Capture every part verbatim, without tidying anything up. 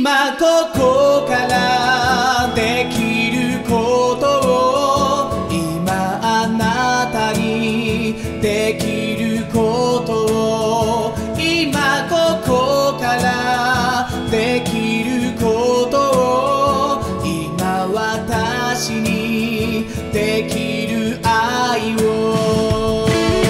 今ここからできることを、今あなたにできることを、今ここからできることを、今私にできる愛を。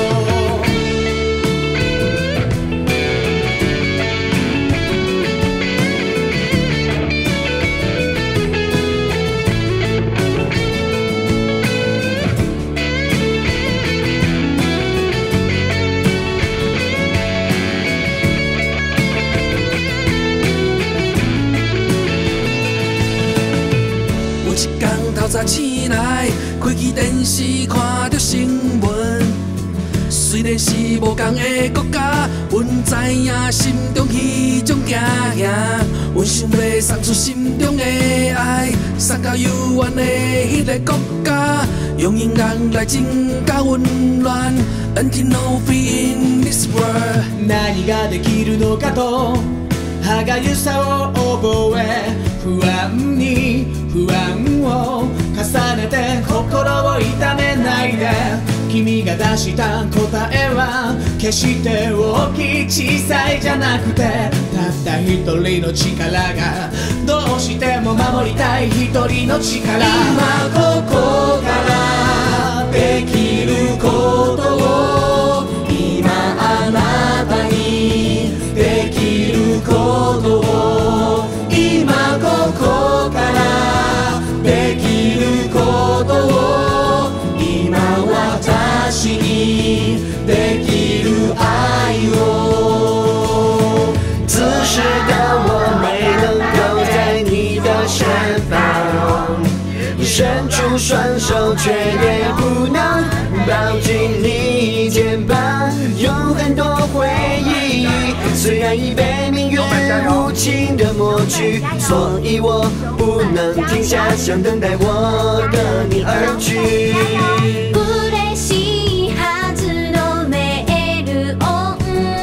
早醒来，开启电视，看着新闻。虽然是无同的国家，阮知影心中迄种惊吓。阮想要送出心中的爱，送到遥远的迄个国家，用音乐来增加温暖。Until no fear in this world。 何ができるのかと歯がゆさを覚え、不安に不安を重ねて心を痛めないで。君が出した答えは決して大きい小さいじゃなくて、たった一人の力がどうしても守りたい一人の力。今ここからできることを、今あなたにできることを、今ここからできることを、今私にできる愛を。 只是当我没能够在你的身旁，伸出双手却也不能抱紧你肩膀，有很多回忆虽然已被命运无情的抹去，所以我不能停下，想等待我的你而去。 嬉しいはずのメール音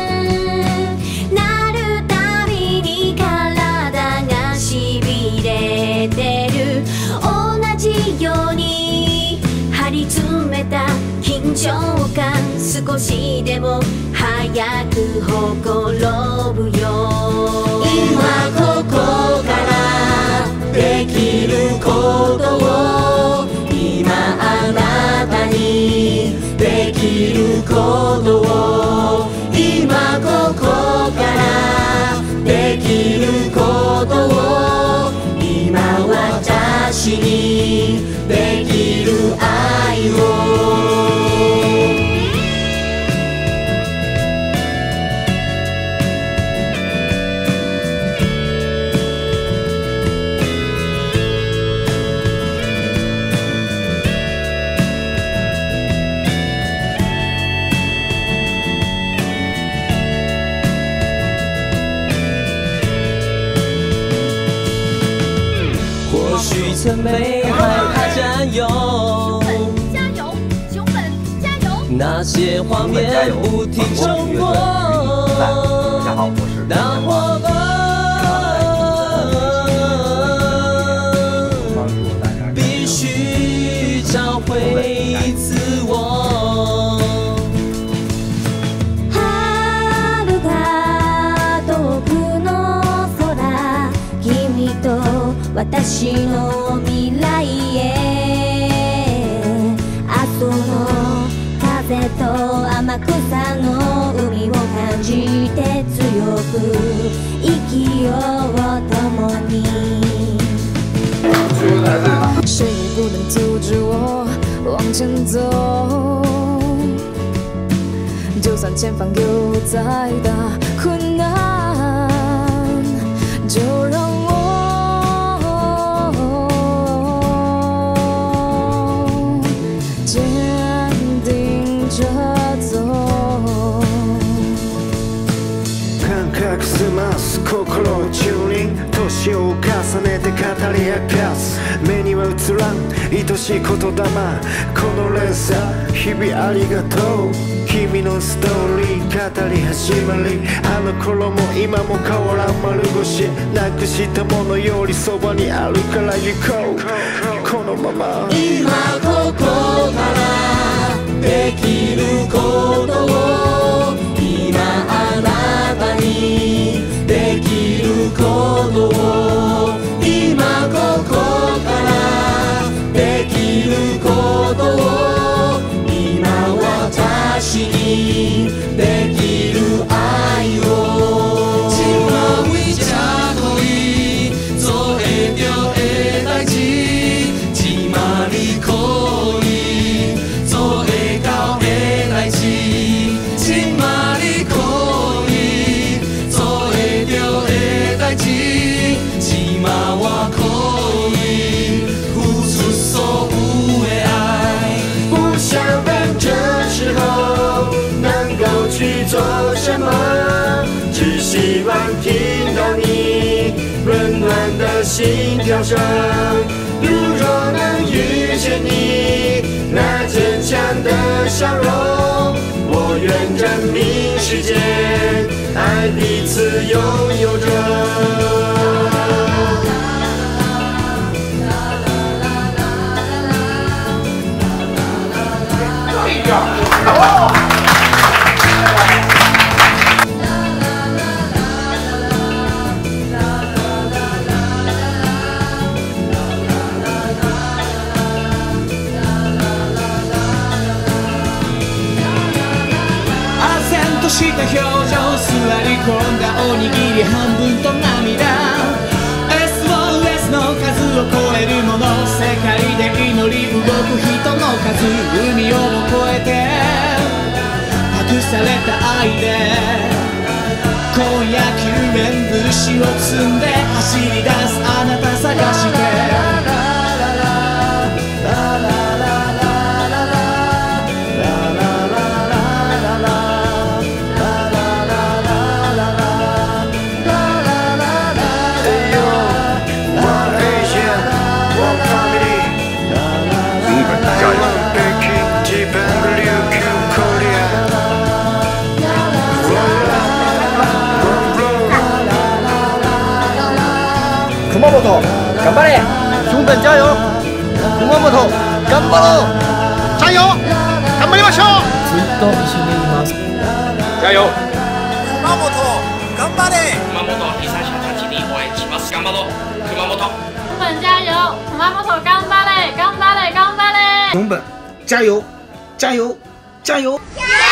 鳴るたびに体がしびれてる。同じように張り詰めた緊張感、少しでも早くほころぶよ。 今ここからできることを、今あなたにできることを、今ここからできることを、今私にできる愛を。 或许曾被害怕占有， 加油，熊本加油！ 那些画面不停重播。 大家好，我是当我们必须找回自我。 春が遠くの空、君と私の未来へ。阿蘇の風と天草の海を感じて強く生きよう共に。 谁也不能阻止我往前走，就算前方有再大困难，就让我坚定着走。 感覚澄ます心をチューニング、年を重ねて語り明かす、目には映らん愛しい言霊、この連鎖日々ありがとう。 君のストーリー語り始まりあの頃も今も変わらん丸腰なくしたものよりそばにあるから行こうこのまま今ここからできることを今あなたにできることを今ここからできることを今私にできる愛を只怕为这对做会着的代志只嘛你可以做会到的代志只嘛你可以做会着的代志只嘛我可以付出所有的爱不想问这时候能够去做什么只希望听到你温暖的心跳声如若能遇见你那坚强的笑容我愿证明世间爱彼此拥有着した表情座り込んだおにぎり半分と涙 エスオーエス の数を超えるもの世界で祈り動く人の数海を越えて託された愛で今夜救援物資を積んで走り出すあなた探して熊本頑張れ兄弟加油熊本頑張ろう加油頑張りましょうずっと一緒にいます加油熊本頑張れ熊本にさん者たちに応援します頑張ろう熊本熊本加油熊本頑張れ頑張れ頑張れ熊本加油加油加油加油